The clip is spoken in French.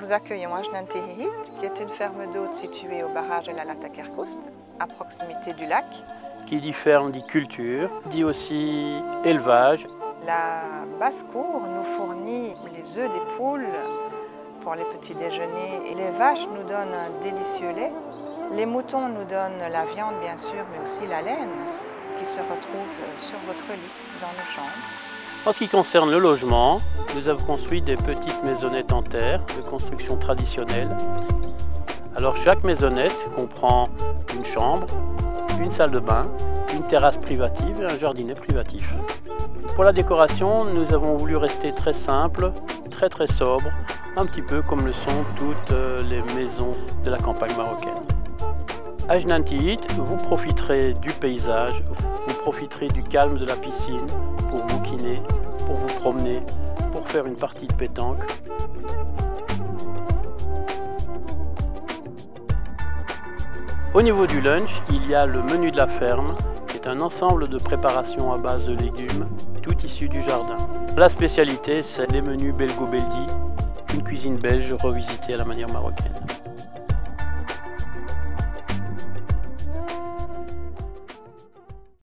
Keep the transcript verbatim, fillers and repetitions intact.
Nous accueillons Ajnantihit, qui est une ferme d'hôtes située au barrage de la Latakerkoust, à proximité du lac. Qui dit ferme dit culture, dit aussi élevage. La basse-cour nous fournit les œufs des poules pour les petits déjeuners et les vaches nous donnent un délicieux lait. Les moutons nous donnent la viande bien sûr, mais aussi la laine qui se retrouve sur votre lit, dans nos chambres. En ce qui concerne le logement, nous avons construit des petites maisonnettes en terre de construction traditionnelle. Alors chaque maisonnette comprend une chambre, une salle de bain, une terrasse privative et un jardinet privatif. Pour la décoration, nous avons voulu rester très simple, très très sobre, un petit peu comme le sont toutes les maisons de la campagne marocaine. Ajnantihit, vous profiterez du paysage, vous profiterez du calme de la piscine pour bouquiner, pour vous promener, pour faire une partie de pétanque. Au niveau du lunch, il y a le menu de la ferme, qui est un ensemble de préparations à base de légumes, tout issus du jardin. La spécialité, c'est les menus belgo-beldi, une cuisine belge revisitée à la manière marocaine.